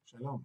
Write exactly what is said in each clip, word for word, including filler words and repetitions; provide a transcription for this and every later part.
Shalom.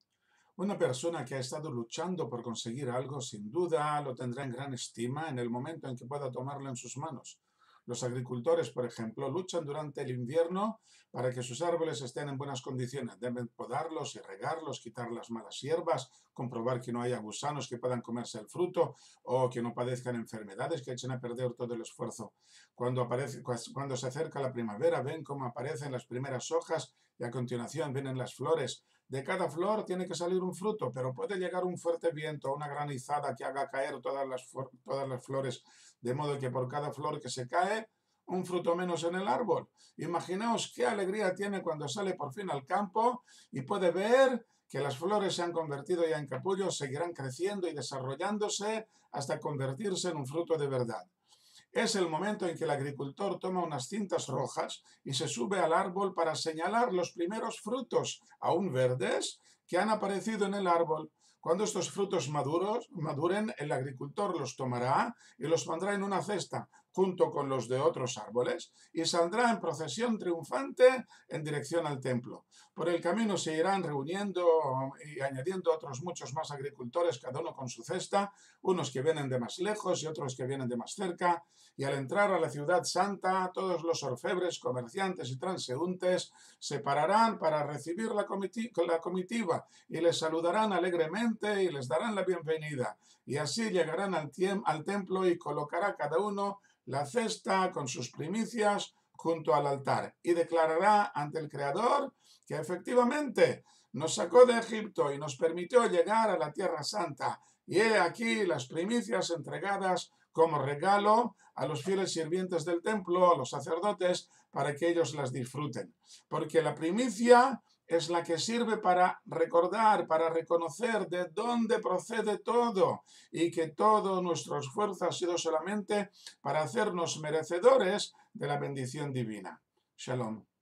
Una persona que ha estado luchando por conseguir algo, sin duda lo tendrá en gran estima en el momento en que pueda tomarlo en sus manos. Los agricultores, por ejemplo, luchan durante el invierno para que sus árboles estén en buenas condiciones. Deben podarlos y regarlos, quitar las malas hierbas, comprobar que no haya gusanos que puedan comerse el fruto o que no padezcan enfermedades que echen a perder todo el esfuerzo. Cuando, aparece, cuando se acerca la primavera, ven cómo aparecen las primeras hojas y a continuación vienen las flores. De cada flor tiene que salir un fruto, pero puede llegar un fuerte viento, una granizada que haga caer todas las, todas las flores, de modo que por cada flor que se cae, un fruto menos en el árbol. Imaginaos qué alegría tiene cuando sale por fin al campo y puede ver que las flores se han convertido ya en capullos, seguirán creciendo y desarrollándose hasta convertirse en un fruto de verdad. Es el momento en que el agricultor toma unas cintas rojas y se sube al árbol para señalar los primeros frutos, aún verdes, que han aparecido en el árbol. Cuando estos frutos maduros, maduren, el agricultor los tomará y los pondrá en una cesta, junto con los de otros árboles, y saldrá en procesión triunfante en dirección al templo. Por el camino se irán reuniendo y añadiendo otros muchos más agricultores, cada uno con su cesta, unos que vienen de más lejos y otros que vienen de más cerca, y al entrar a la ciudad santa, todos los orfebres, comerciantes y transeúntes se pararán para recibir la comitiva y les saludarán alegremente y les darán la bienvenida. Y así llegarán al, al templo y colocará cada uno la cesta con sus primicias junto al altar y declarará ante el Creador que efectivamente nos sacó de Egipto y nos permitió llegar a la Tierra Santa. Y he aquí las primicias entregadas como regalo a los fieles sirvientes del templo, a los sacerdotes, para que ellos las disfruten. Porque la primicia es la que sirve para recordar, para reconocer de dónde procede todo y que todo nuestro esfuerzo ha sido solamente para hacernos merecedores de la bendición divina. Shalom.